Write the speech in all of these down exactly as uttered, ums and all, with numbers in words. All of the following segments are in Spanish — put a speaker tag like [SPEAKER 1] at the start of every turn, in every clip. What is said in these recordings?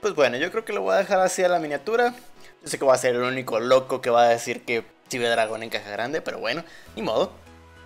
[SPEAKER 1] pues bueno, yo creo que lo voy a dejar así a la miniatura. Yo sé que voy a ser el único loco que va a decir que Ciberdragón en caja grande, pero bueno, ni modo.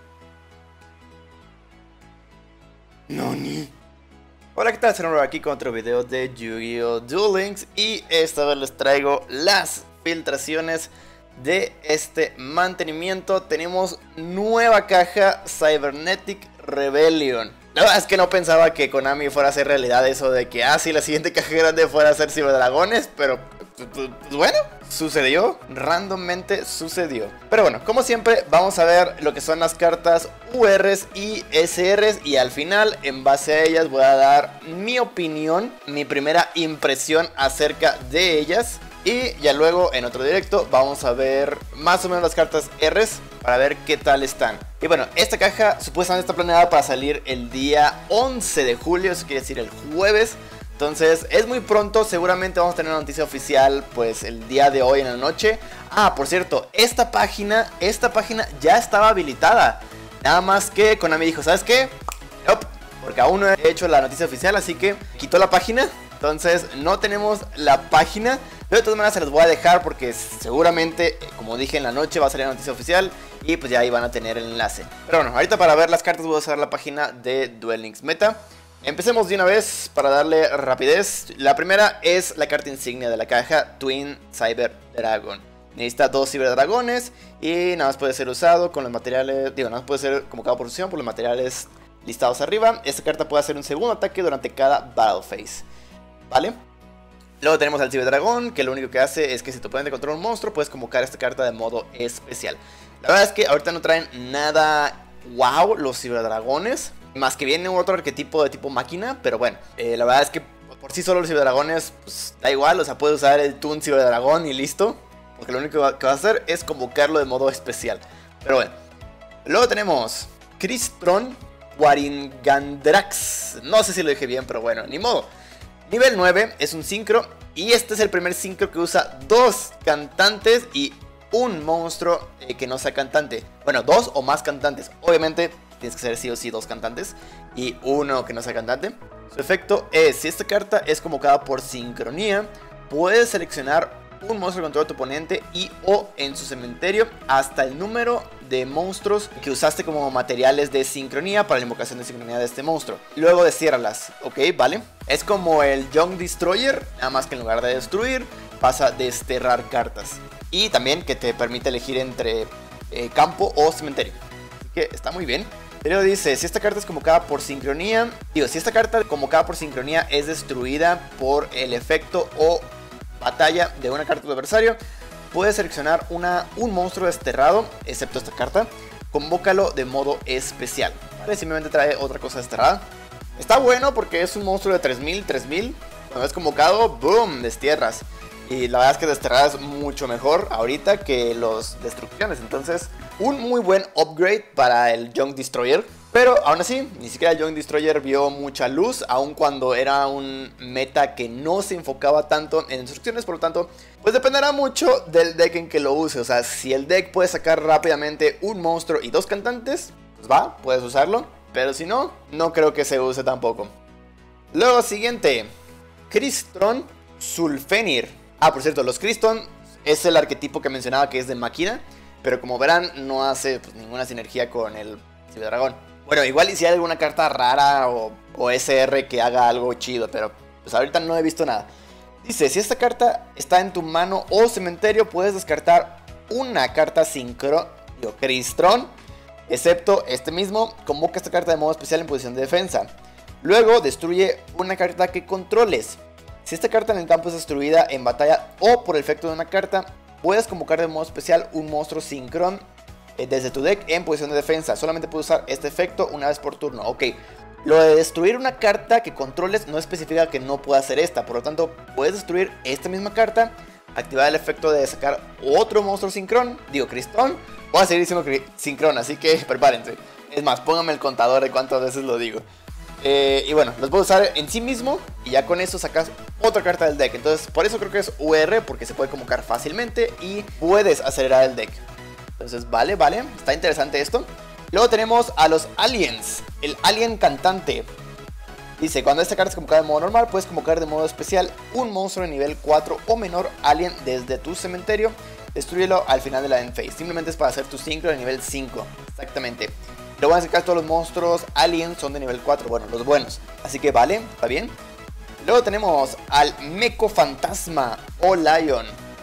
[SPEAKER 1] Noni. Hola, ¿qué tal? Soy aquí con otro video de Yu-Gi-Oh! Duel Links. Y esta vez les traigo las filtraciones de este mantenimiento. Tenemos nueva caja Cybernetic Rebellion. La verdad es que no pensaba que Konami fuera a hacer realidad eso de que, ah, sí, la siguiente caja grande fuera a ser Ciberdragones, pero pues, pues bueno, sucedió, randommente sucedió. Pero bueno, como siempre, vamos a ver lo que son las cartas U Rs y S Rs y al final, en base a ellas, voy a dar mi opinión, mi primera impresión acerca de ellas. Y ya luego en otro directo vamos a ver más o menos las cartas Rs para ver qué tal están. Y bueno, esta caja supuestamente está planeada para salir el día once de julio, eso quiere decir el jueves. Entonces es muy pronto, seguramente vamos a tener una noticia oficial pues el día de hoy en la noche. Ah, por cierto, esta página, esta página ya estaba habilitada. Nada más que Konami dijo, ¿sabes qué? Nope, porque aún no he hecho la noticia oficial, así que quitó la página. Entonces no tenemos la página, pero de todas maneras se las voy a dejar porque seguramente, como dije, en la noche va a salir la noticia oficial y pues ya ahí van a tener el enlace. Pero bueno, ahorita para ver las cartas voy a usar la página de Duel Links Meta. Empecemos de una vez para darle rapidez. La primera es la carta insignia de la caja, Twin Cyber Dragon. Necesita dos Ciberdragones y nada más puede ser usado con los materiales, digo, nada más puede ser convocado por opción por los materiales listados arriba. Esta carta puede hacer un segundo ataque durante cada Battle Phase, ¿vale? Luego tenemos al Ciberdragón, que lo único que hace es que si tu oponente controla un monstruo, puedes convocar esta carta de modo especial. La verdad es que ahorita no traen nada wow los Ciberdragones, más que viene otro arquetipo de tipo máquina, pero bueno, eh, la verdad es que por sí solo los Ciberdragones, pues da igual, o sea, puedes usar el Toon Ciberdragón y listo, porque lo único que va a hacer es convocarlo de modo especial. Pero bueno, luego tenemos Crystron Waringandrax, no sé si lo dije bien, pero bueno, ni modo. Nivel nueve, es un sincro y este es el primer sincro que usa dos cantantes y un monstruo eh, que no sea cantante. Bueno, dos o más cantantes. Obviamente tienes que ser sí o sí dos cantantes y uno que no sea cantante. Su efecto es, si esta carta es convocada por sincronía, puedes seleccionar un monstruo contra tu oponente y o en su cementerio hasta el número de monstruos que usaste como materiales de sincronía para la invocación de sincronía de este monstruo. Luego destiérralas, ok, vale. Es como el Young Destroyer, nada más que en lugar de destruir, pasa a desterrar cartas. Y también que te permite elegir entre eh, campo o cementerio. Así que está muy bien. Pero dice, si esta carta es convocada por sincronía, digo, si esta carta convocada por sincronía es destruida por el efecto o batalla de una carta de tu adversario, puedes seleccionar una, un monstruo desterrado, excepto esta carta, convócalo de modo especial, ¿vale? Simplemente trae otra cosa desterrada. Está bueno porque es un monstruo de tres mil, tres mil, cuando es convocado, boom, destierras. Y la verdad es que desterrar es mucho mejor ahorita que los destrucciones, entonces un muy buen upgrade para el Young Destroyer. Pero aún así, ni siquiera el Young Destroyer vio mucha luz, aun cuando era un meta que no se enfocaba tanto en instrucciones. Por lo tanto, pues dependerá mucho del deck en que lo use. O sea, si el deck puede sacar rápidamente un monstruo y dos cantantes, pues va, puedes usarlo. Pero si no, no creo que se use tampoco. Luego siguiente, Crystron Sulfenir. Ah, por cierto, los Crystron es el arquetipo que mencionaba que es de máquina, pero como verán no hace pues, ninguna sinergia con el Ciberdragón. Bueno, igual y si hay alguna carta rara o, o S R que haga algo chido, pero pues ahorita no he visto nada. Dice, si esta carta está en tu mano o cementerio, puedes descartar una carta sincro, digo, Crystron, excepto este mismo, convoca esta carta de modo especial en posición de defensa. Luego destruye una carta que controles. Si esta carta en el campo es destruida en batalla o por el efecto de una carta, puedes convocar de modo especial un monstruo sincron desde tu deck en posición de defensa. Solamente puedes usar este efecto una vez por turno. Ok, lo de destruir una carta que controles no especifica que no pueda hacer esta. Por lo tanto, puedes destruir esta misma carta, activar el efecto de sacar otro monstruo sincron, digo Crystron. Voy a seguir diciendo sincron, así que prepárense. Es más, pónganme el contador de cuántas veces lo digo. Eh, y bueno, los puedes usar en sí mismo y ya con eso sacas otra carta del deck. Entonces, por eso creo que es U R, porque se puede convocar fácilmente y puedes acelerar el deck. Entonces, vale, vale, está interesante esto. Luego tenemos a los aliens, el alien cantante. Dice, cuando esta carta es convocada de modo normal, puedes convocar de modo especial un monstruo de nivel cuatro o menor alien desde tu cementerio. Destrúyelo al final de la end phase. Simplemente es para hacer tu sincro de nivel cinco. Exactamente. Lo bueno es que casi todos los monstruos aliens son de nivel cuatro. Bueno, los buenos. Así que vale, está bien. Luego tenemos al Meco Fantasma o Lion.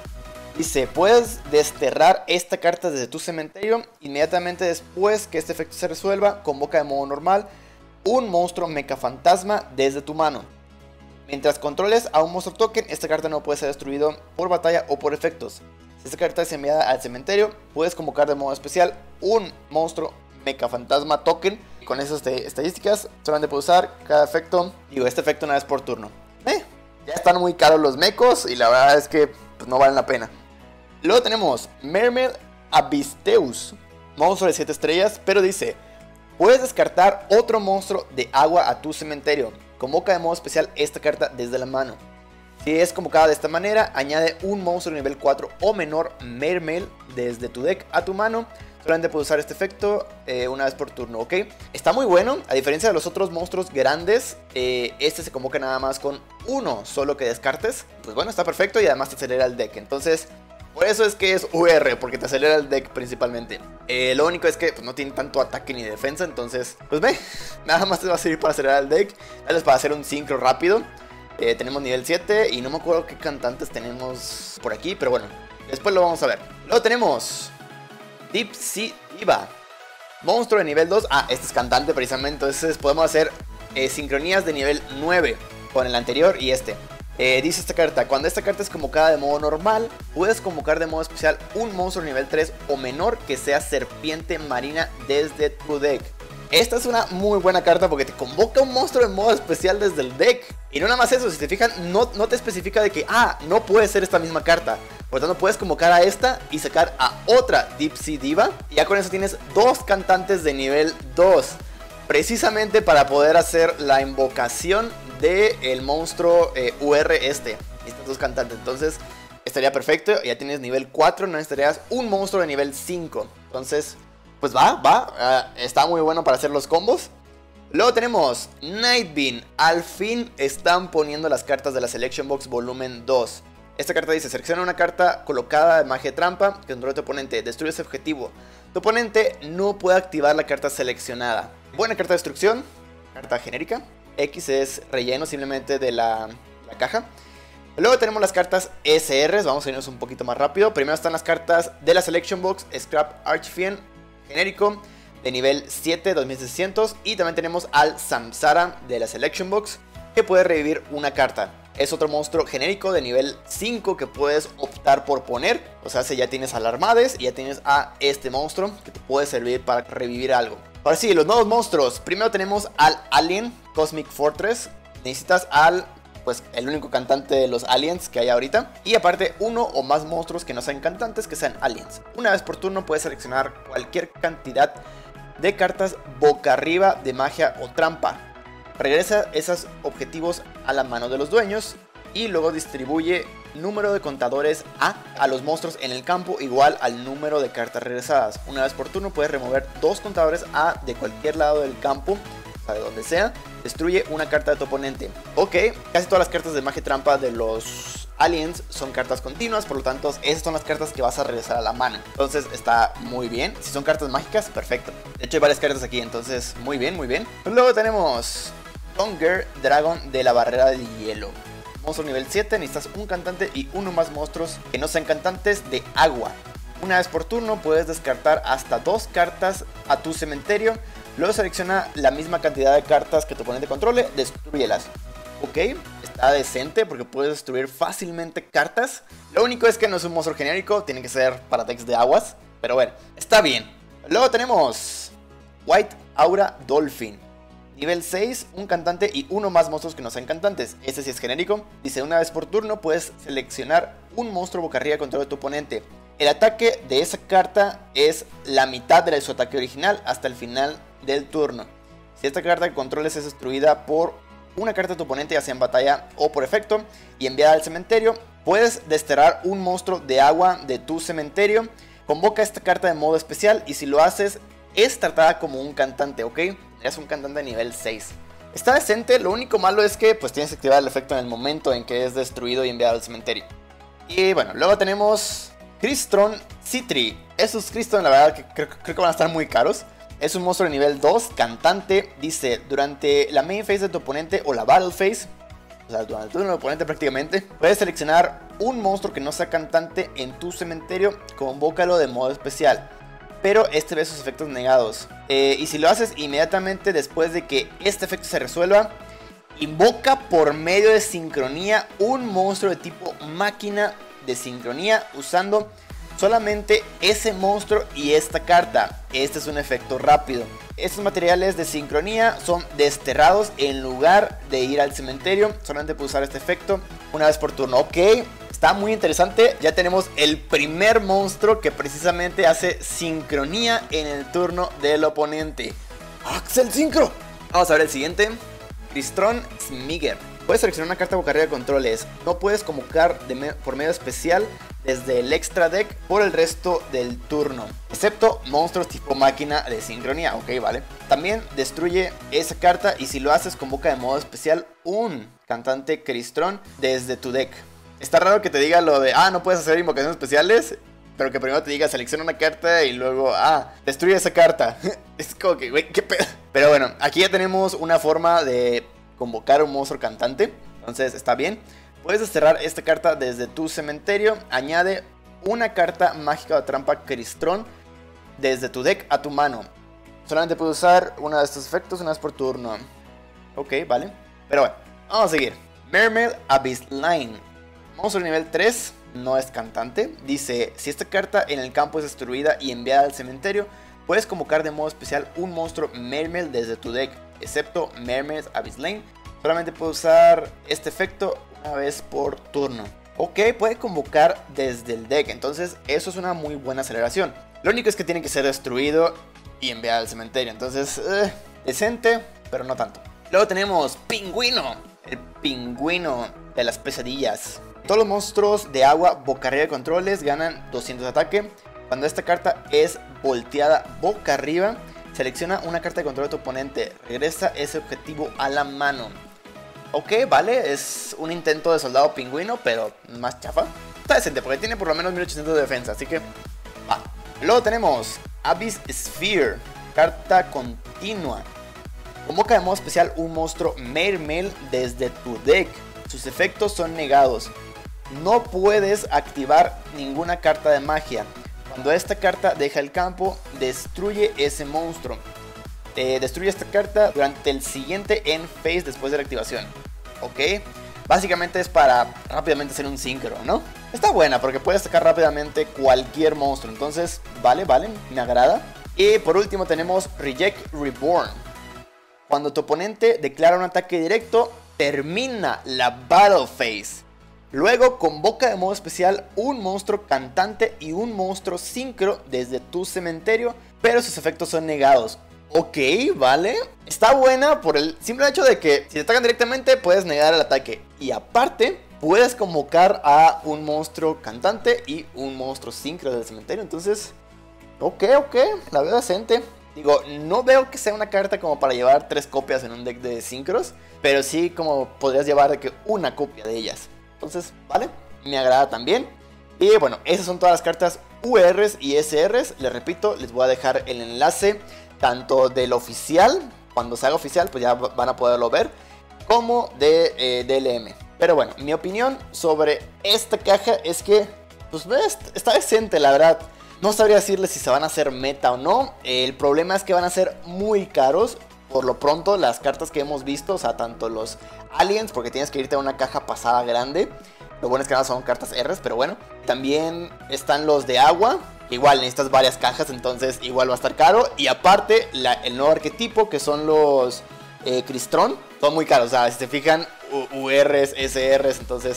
[SPEAKER 1] Dice, puedes desterrar esta carta desde tu cementerio. Inmediatamente después que este efecto se resuelva, convoca de modo normal un monstruo Mecha Fantasma desde tu mano. Mientras controles a un monstruo token, esta carta no puede ser destruido por batalla o por efectos. Si esta carta es enviada al cementerio, puedes convocar de modo especial un monstruo Mecha Fantasma token. Y con esas estadísticas, solamente puedes usar cada efecto, digo, este efecto una vez por turno. Eh, ya están muy caros los mecos y la verdad es que pues, no valen la pena. Luego tenemos Mermaid Abysteus, monstruo de siete estrellas, pero dice, puedes descartar otro monstruo de agua a tu cementerio. Convoca de modo especial esta carta desde la mano. Si es convocada de esta manera, añade un monstruo de nivel cuatro o menor Mermaid desde tu deck a tu mano. Solamente puedes usar este efecto eh, una vez por turno, ¿ok? Está muy bueno, a diferencia de los otros monstruos grandes, eh, este se convoca nada más con uno solo que descartes. Pues bueno, está perfecto y además te acelera el deck. Entonces, por eso es que es U R, porque te acelera el deck principalmente. Eh, lo único es que pues, no tiene tanto ataque ni defensa, entonces, pues ve, nada más te va a servir para acelerar el deck. Tal vez para hacer un sincro rápido. Eh, tenemos nivel siete y no me acuerdo qué cantantes tenemos por aquí, pero bueno, después lo vamos a ver. Luego tenemos Deep Sea Diva, monstruo de nivel dos. Ah, este es cantante precisamente, entonces podemos hacer eh, sincronías de nivel nueve con el anterior y este. Eh, dice esta carta, cuando esta carta es convocada de modo normal, puedes convocar de modo especial un monstruo de nivel tres o menor que sea serpiente marina desde tu deck. Esta es una muy buena carta porque te convoca un monstruo de modo especial desde el deck. Y no nada más eso, si te fijan, no, no te especifica de que, ah, no puede ser esta misma carta. Por lo tanto, puedes convocar a esta y sacar a otra Deep Sea Diva. Y ya con eso tienes dos cantantes de nivel dos. Precisamente para poder hacer la invocación del monstruo eh, U R este. Estos dos cantantes. Entonces, estaría perfecto. Ya tienes nivel cuatro, no necesitarías un monstruo de nivel cinco. Entonces, pues va, va. Uh, está muy bueno para hacer los combos. Luego tenemos Nightbeam. Al fin están poniendo las cartas de la Selection Box volumen dos. Esta carta dice, selecciona una carta colocada de magia de trampa que controla tu oponente, destruye ese objetivo. Tu oponente no puede activar la carta seleccionada. Buena carta de destrucción, carta genérica. X es relleno simplemente de la, la caja. Luego tenemos las cartas S Rs, vamos a irnos un poquito más rápido. Primero están las cartas de la Selection Box, Scrap Archfiend, genérico, de nivel siete, dos mil seiscientos. Y también tenemos al Samsara de la Selection Box, que puede revivir una carta. Es otro monstruo genérico de nivel cinco que puedes optar por poner. O sea, si ya tienes al Armades y ya tienes a este monstruo que te puede servir para revivir algo. Ahora sí, los nuevos monstruos. Primero tenemos al Alien Cosmic Fortress. Necesitas al, pues, el único cantante de los aliens que hay ahorita. Y aparte, uno o más monstruos que no sean cantantes, que sean aliens. Una vez por turno puedes seleccionar cualquier cantidad de cartas boca arriba de magia o trampa. Regresa esos objetivos a la mano de los dueños y luego distribuye número de contadores A a los monstruos en el campo igual al número de cartas regresadas. Una vez por turno puedes remover dos contadores A de cualquier lado del campo, o sea, de donde sea. Destruye una carta de tu oponente. Ok, casi todas las cartas de magia trampa de los aliens son cartas continuas, por lo tanto esas son las cartas que vas a regresar a la mano. Entonces está muy bien. Si son cartas mágicas, perfecto. De hecho hay varias cartas aquí, entonces muy bien, muy bien. Luego tenemos Hunger Dragon de la barrera de hielo. Monstruo nivel siete, necesitas un cantante y uno más monstruos que no sean cantantes de agua. Una vez por turno puedes descartar hasta dos cartas a tu cementerio. Luego selecciona la misma cantidad de cartas que tu oponente controle, destruyelas. Ok, está decente porque puedes destruir fácilmente cartas. Lo único es que no es un monstruo genérico, tiene que ser para decks de aguas. Pero bueno, está bien. Luego tenemos White Aura Dolphin. Nivel seis, un cantante y uno más monstruos que no sean cantantes. Este sí es genérico. Dice, una vez por turno puedes seleccionar un monstruo boca arriba contra de tu oponente. El ataque de esa carta es la mitad de su ataque original hasta el final del turno. Si esta carta que controles es destruida por una carta de tu oponente, ya sea en batalla o por efecto, y enviada al cementerio, puedes desterrar un monstruo de agua de tu cementerio. Convoca esta carta de modo especial y si lo haces, es tratada como un cantante, ¿ok? Es un cantante de nivel seis. Está decente, lo único malo es que pues tienes que activar el efecto en el momento en que es destruido y enviado al cementerio. Y bueno, luego tenemos Crystron Citri. Esos Crystron la verdad que creo, creo que van a estar muy caros. Es un monstruo de nivel dos, cantante. Dice, durante la main phase de tu oponente o la battle phase, o sea, durante el turno del oponente prácticamente, puedes seleccionar un monstruo que no sea cantante en tu cementerio, convócalo de modo especial, pero este ve sus efectos negados. Eh, y si lo haces inmediatamente después de que este efecto se resuelva, invoca por medio de sincronía un monstruo de tipo máquina de sincronía usando solamente ese monstruo y esta carta. Este es un efecto rápido. Estos materiales de sincronía son desterrados en lugar de ir al cementerio. Solamente puedes usar este efecto una vez por turno. Ok, está muy interesante. Ya tenemos el primer monstruo que precisamente hace sincronía en el turno del oponente. ¡Axel Sincro! Vamos a ver el siguiente. Crystron Smigger. Puedes seleccionar una carta boca arriba de controles. No puedes convocar de me por medio especial desde el extra deck por el resto del turno, excepto monstruos tipo máquina de sincronía. Ok, vale. También destruye esa carta y si lo haces convoca de modo especial un cantante Crystron desde tu deck. Está raro que te diga lo de, ah, no puedes hacer invocaciones especiales, pero que primero te diga selecciona una carta y luego, ah, destruye esa carta. Es como que, güey, qué pedo. Pero bueno, aquí ya tenemos una forma de convocar un monstruo cantante, entonces está bien. Puedes desterrar esta carta desde tu cementerio. Añade una carta mágica de trampa Crystron desde tu deck a tu mano. Solamente puedes usar uno de estos efectos una vez por turno. Ok, vale. Pero bueno, vamos a seguir. Mermaid Abyssline. Monstruo nivel tres. No es cantante. Dice, si esta carta en el campo es destruida y enviada al cementerio, puedes convocar de modo especial un monstruo Mermaid desde tu deck, excepto Mermaid Abyssline. Solamente puedes usar este efecto una vez por turno. Ok, puede convocar desde el deck, entonces eso es una muy buena aceleración. Lo único es que tiene que ser destruido y enviado al cementerio, entonces eh, decente, pero no tanto. Luego tenemos Pingüino, el pingüino de las pesadillas. Todos los monstruos de agua boca arriba de controles ganan doscientos de ataque. Cuando esta carta es volteada boca arriba, selecciona una carta de control de tu oponente, regresa ese objetivo a la mano. Ok, vale, es un intento de soldado pingüino, pero más chafa. Está decente porque tiene por lo menos mil ochocientos de defensa, así que va. Luego tenemos Abyss Sphere, carta continua. Convoca de modo especial un monstruo Mermaid desde tu deck. Sus efectos son negados. No puedes activar ninguna carta de magia. Cuando esta carta deja el campo, destruye ese monstruo. Eh, destruye esta carta durante el siguiente end phase después de la activación. Ok, básicamente es para rápidamente hacer un sincro, ¿no? Está buena porque puedes sacar rápidamente cualquier monstruo. Entonces, vale, vale, me agrada. Y por último tenemos Reject Reborn. Cuando tu oponente declara un ataque directo, termina la battle phase. Luego convoca de modo especial un monstruo cantante y un monstruo sincro desde tu cementerio, pero sus efectos son negados. Ok, vale. Está buena por el simple hecho de que si te atacan directamente puedes negar el ataque. Y aparte puedes convocar a un monstruo cantante y un monstruo sincro del cementerio. Entonces, ok, ok, la veo decente. Digo, no veo que sea una carta como para llevar tres copias en un deck de sincros, pero sí como podrías llevar de que una copia de ellas. Entonces, vale, me agrada también. Y bueno, esas son todas las cartas U Rs y S Rs. Les repito, les voy a dejar el enlace tanto del oficial, cuando se haga oficial pues ya van a poderlo ver, como de eh, D L M. Pero bueno, mi opinión sobre esta caja es que pues está decente, la verdad. No sabría decirles si se van a hacer meta o no. El problema es que van a ser muy caros. Por lo pronto las cartas que hemos visto, o sea, tanto los aliens, porque tienes que irte a una caja pasada grande. Lo bueno es que nada son cartas Rs, pero bueno. También están los de agua. Igual necesitas varias cajas, entonces igual va a estar caro. Y aparte, la, el nuevo arquetipo, que son los eh, Crystron, son muy caros. O sea, si se fijan, U Rs, S Rs, entonces...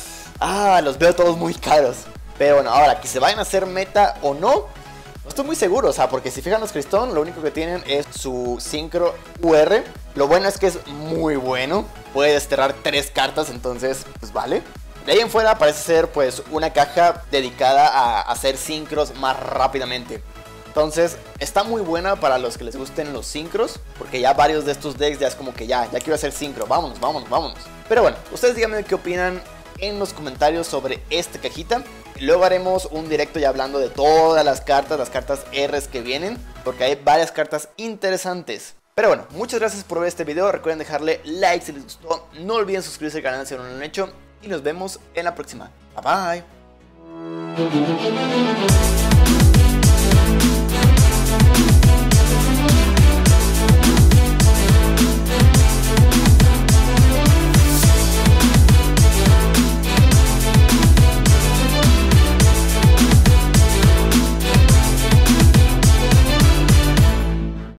[SPEAKER 1] Ah, los veo todos muy caros. Pero bueno, ahora, que se vayan a hacer meta o no, no estoy muy seguro. O sea, porque si fijan los Crystron, lo único que tienen es su sincro U R. Lo bueno es que es muy bueno. Puede desterrar tres cartas, entonces, pues vale. De ahí en fuera parece ser pues una caja dedicada a hacer sincros más rápidamente. Entonces está muy buena para los que les gusten los sincros, porque ya varios de estos decks ya es como que ya, ya quiero hacer sincro, vámonos, vámonos, vámonos. Pero bueno, ustedes díganme qué opinan en los comentarios sobre esta cajita. Luego haremos un directo ya hablando de todas las cartas, las cartas R's que vienen, porque hay varias cartas interesantes. Pero bueno, muchas gracias por ver este video, recuerden dejarle like si les gustó, no olviden suscribirse al canal si no lo han hecho, y nos vemos en la próxima. Bye bye.